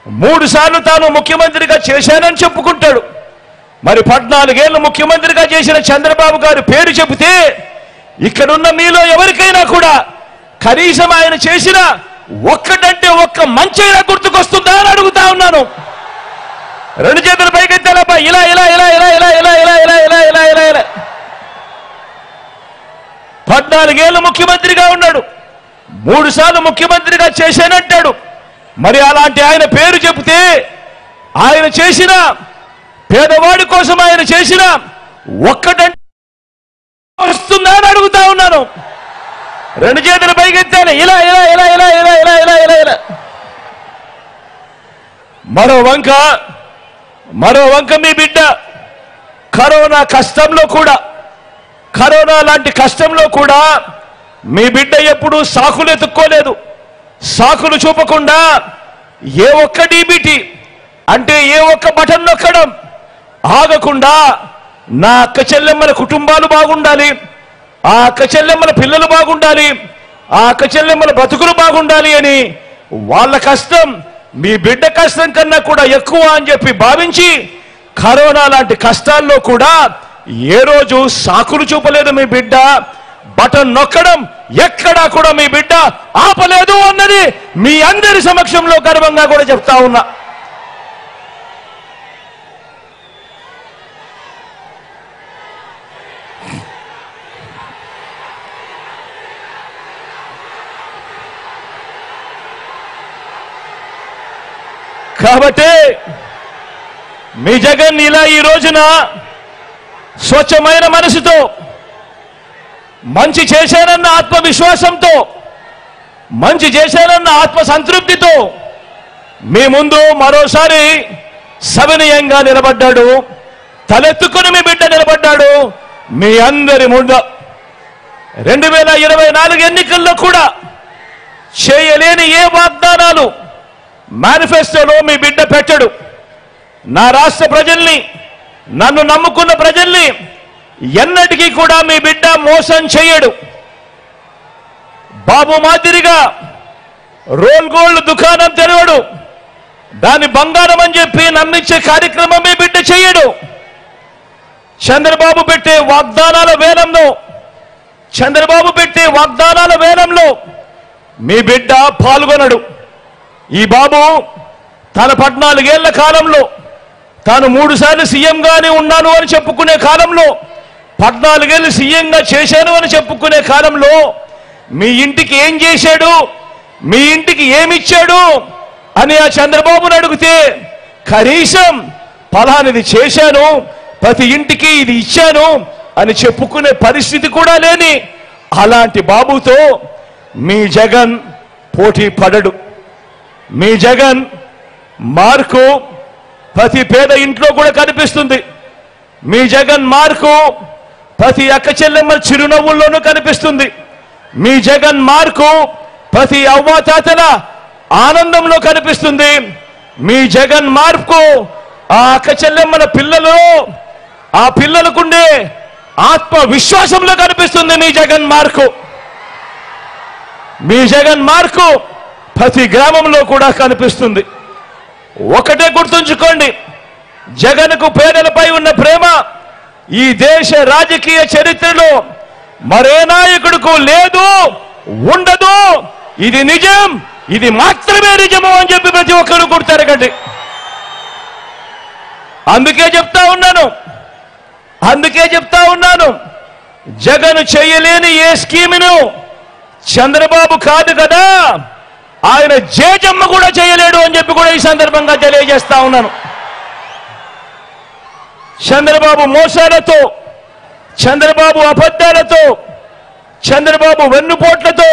3 సార్లు తాను ముఖ్యమంత్రిగా చేశానని చెప్పుకుంటాడు. మరి 14 ఏళ్ళు ముఖ్యమంత్రిగా చేసిన చంద్రబాబు గారి పేరు చెబితే ఇక్కడున్న మీలో ఎవరికైనా కూడా కనీసం ఆయన చేసిన ఒక్కటంటే ఒక్క మంచైనా గుర్తుకొస్తుందా అని అడుగుతా ఉన్నాను. 2 చేతుల పైకెత్తాలబ్బా, ఇలా ఇలా ఇలా ఇలా ఇలా ఇలా ఇలా ఇలా ఇలా ఇలా ఇలా ఇలా 14 ఏళ్ళు ముఖ్యమంత్రిగా ఉన్నాడు, 3 సార్లు ముఖ్యమంత్రిగా చేశానంటాడు. మరి అలాంటి ఆయన పేరు చెబితే ఆయన చేసిన పేదవాడి కోసం ఆయన చేసిన ఒక్కటంటే వస్తుందా అని అడుగుతా ఉన్నాను. 2 చేతుల పైకెత్తాలి, ఇలా ఇలా ఇలా ఇలా ఇలా ఇలా ఇలా ఇలా ఇలా. మరో వంక మీ బిడ్డ కరోనా లాంటి కష్టంలో కూడా మీ బిడ్డ ఎప్పుడూ సాకులు ఎత్తుక్కోలేదు. సాకులు చూపకుండా ఏ ఒక్క డీబీటీ అంటే ఏ ఒక్క బటన్ నొక్కడం ఆగకుండా నా అక్క చెల్లెమ్మల కుటుంబాలు బాగుండాలి, ఆ అక్క చెల్లెమ్మల పిల్లలు బాగుండాలి, ఆ అక్క చెల్లెమ్మల బతుకులు బాగుండాలి అని వాళ్ళ కష్టం మీ బిడ్డ కష్టం కన్నా కూడా ఎక్కువ అని చెప్పి భావించి కరోనా లాంటి కష్టాల్లో కూడా ఏ రోజు సాకులు చూపలేదు మీ బిడ్డ. బటన్ నొక్కడం ఎక్కడా కూడా మీ బిడ్డ ఆపలేదు అన్నది మీ అందరి సమక్షంలో గర్వంగా కూడా చెప్తా ఉన్నా. కాబట్టి మీ జగన్ ఇలా ఈ రోజున స్వచ్ఛమైన మనసుతో మంచి చేశానన్న ఆత్మవిశ్వాసంతో మంచి చేశానన్న ఆత్మ సంతృప్తితో మీ ముందు మరోసారి సవినయంగా నిలబడ్డాడు. తలెత్తుకుని మీ బిడ్డ నిలబడ్డాడు మీ అందరి ముందు. 2024 ఎన్నికల్లో కూడా చేయలేని ఏ వాగ్దానాలు మేనిఫెస్టోలో మీ బిడ్డ పెట్టడు. నా రాష్ట్ర ప్రజల్ని, నన్ను నమ్ముకున్న ప్రజల్ని ఎన్నటికీ కూడా మీ బిడ్డ మోసం చేయడు. బాబు మాదిరిగా రోల్ గోల్డ్ దుకాణం తెరవడు, దాన్ని బంగారం అని చెప్పి నమ్మించే కార్యక్రమం మీ బిడ్డ చేయడు. చంద్రబాబు పెట్టే వాగ్దానాల వేలంలో మీ బిడ్డ పాల్గొనడు. ఈ బాబు తన 14 ఏళ్ల కాలంలో తాను 3 సార్లు సీఎంగానే ఉన్నాను అని చెప్పుకునే కాలంలో, 14 ఏళ్ళు సీఎంగా చేశాను అని చెప్పుకునే కాలంలో మీ ఇంటికి ఏం చేశాడు, మీ ఇంటికి ఏమిచ్చాడు అని ఆ చంద్రబాబును అడిగితే కనీసం ఫలానిది చేశాను, ప్రతి ఇంటికి ఇది ఇచ్చాను అని చెప్పుకునే పరిస్థితి కూడా లేని అలాంటి బాబుతో మీ జగన్ పోటీ పడడు. మీ జగన్ మార్కు ప్రతి పేద ఇంట్లో కూడా కనిపిస్తుంది. మీ జగన్ మార్కు ప్రతి అక్క చెల్లెమ్మల చిరునవ్వుల్లోనూ కనిపిస్తుంది. మీ జగన్ మార్కు ప్రతి అవ్వాతాతల ఆనందంలో కనిపిస్తుంది. మీ జగన్ మార్కు ఆ అక్క చెల్లెమ్మల పిల్లలు, ఆ పిల్లలకుండే ఆత్మవిశ్వాసంలో కనిపిస్తుంది. మీ జగన్ మార్కు ప్రతి గ్రామంలో కూడా కనిపిస్తుంది. ఒకటే గుర్తుంచుకోండి, జగన్కు పేదలపై ఉన్న ప్రేమ ఈ దేశ రాజకీయ చరిత్రలో మరే నాయకుడికి లేదు, ఉండదు. ఇది నిజం, ఇది మాత్రమే నిజము అని చెప్పి ప్రతి ఒక్కరు గుర్తెరగండి. అందుకే చెప్తా ఉన్నాను జగన్ చేయలేని ఏ స్కీమును చంద్రబాబు కాదు కదా, ఆయన జేజమ్మ కూడా చేయలేడు అని చెప్పి కూడా ఈ సందర్భంగా తెలియజేస్తా ఉన్నాను. చంద్రబాబు మోసాలతో, చంద్రబాబు అబద్ధాలతో, చంద్రబాబు వెన్నుపోట్లతో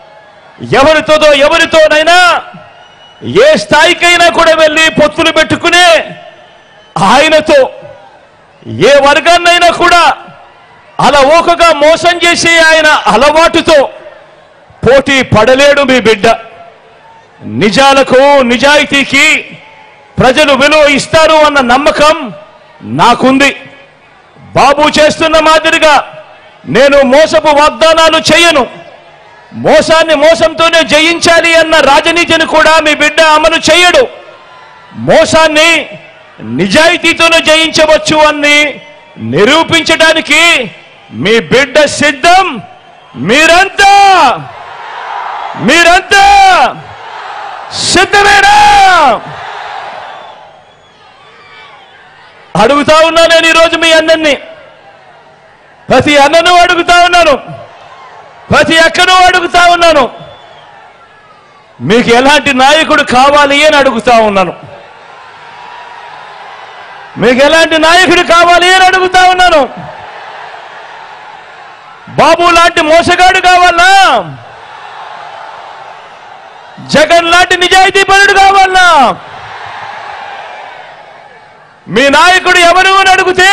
ఎవరితోనైనా ఏ స్థాయికైనా కూడా వెళ్ళి పొత్తులు పెట్టుకునే ఆయనతో ఏ వర్గాన్నైనా కూడా అలవోకగా మోసం చేసే ఆయన అలవాటుతో పోటీ పడలేడు మీ బిడ్డ. నిజాలకు, నిజాయితీకి ప్రజలు విలువ ఇస్తారు అన్న నమ్మకం నాకుంది. బాబు చేస్తున్న మాదిరిగా నేను మోసపు వాగ్దానాలు చేయను. మోసాన్ని మోసంతోనే జయించాలి అన్న రాజనీతిని కూడా మీ బిడ్డ అమలు చేయడు. మోసాన్ని నిజాయితీతోనే జయించవచ్చు అని నిరూపించడానికి మీ బిడ్డ సిద్ధం. మీరంతా సిద్ధమేనా? అడుగుతా ఉన్నా నేను ఈరోజు మీ అందరినీ, ప్రతి అన్నను అడుగుతా ఉన్నాను, ప్రతి అక్కను అడుగుతా ఉన్నాను, మీకు ఎలాంటి నాయకుడు కావాలి అని అడుగుతా ఉన్నాను. మీకు ఎలాంటి నాయకుడు కావాలి అని అడుగుతా ఉన్నాను. బాబు లాంటి మోసగాడు కావాలా? జగన్ లాంటి నిజాయితీపరుడు కావాలా? మీ నాయకుడు ఎవరు అని అడిగితే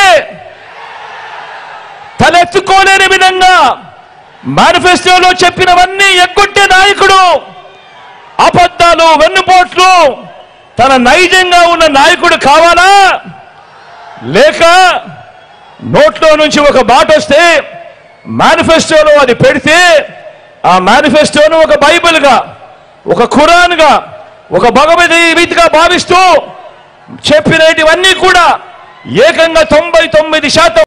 తలెత్తుకోలేని విధంగా మేనిఫెస్టోలో చెప్పినవన్నీ ఎగ్గొట్టే నాయకుడు, అబద్ధాలు వెన్నుపోట్లు తన నైజంగా ఉన్న నాయకుడు కావాలా? లేక నోట్లో నుంచి ఒక మాట వస్తే మేనిఫెస్టోలో అది పెడితే ఆ మేనిఫెస్టోను ఒక బైబిల్గా, ఒక ఖురాన్గా, ఒక భగవద్గీతగా భావిస్తూ చెప్పినవన్నీ కూడా ఏకంగా 99%